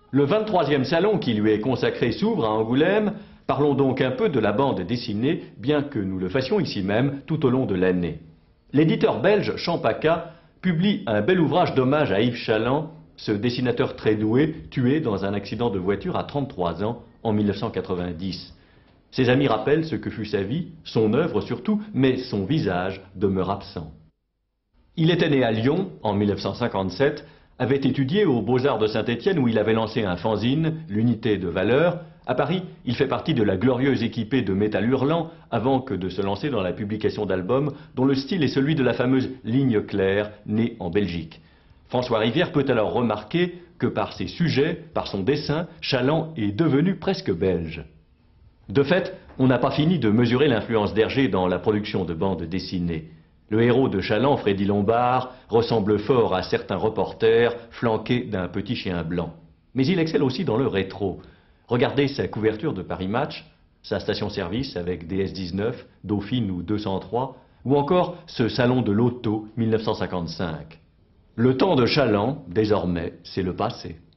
Le 23e salon qui lui est consacré s'ouvre à Angoulême. Parlons donc un peu de la bande dessinée, bien que nous le fassions ici même tout au long de l'année. L'éditeur belge Champaka publie un bel ouvrage d'hommage à Yves Chaland, ce dessinateur très doué, tué dans un accident de voiture à 33 ans en 1990. Ses amis rappellent ce que fut sa vie, son œuvre surtout, mais son visage demeure absent. Il était né à Lyon en 1957, avait étudié aux Beaux-Arts de Saint-Étienne où il avait lancé un fanzine, l'Unité de Valeurs. À Paris, il fait partie de la glorieuse équipée de Métal Hurlant avant que de se lancer dans la publication d'albums dont le style est celui de la fameuse Ligne Claire, née en Belgique. François Rivière peut alors remarquer que par ses sujets, par son dessin, Chaland est devenu presque belge. De fait, on n'a pas fini de mesurer l'influence d'Hergé dans la production de bandes dessinées. Le héros de Chaland, Freddy Lombard, ressemble fort à certains reporters flanqués d'un petit chien blanc. Mais il excelle aussi dans le rétro. Regardez sa couverture de Paris Match, sa station-service avec DS19, Dauphine ou 203, ou encore ce salon de l'auto 1955. Le temps de Chaland, désormais, c'est le passé.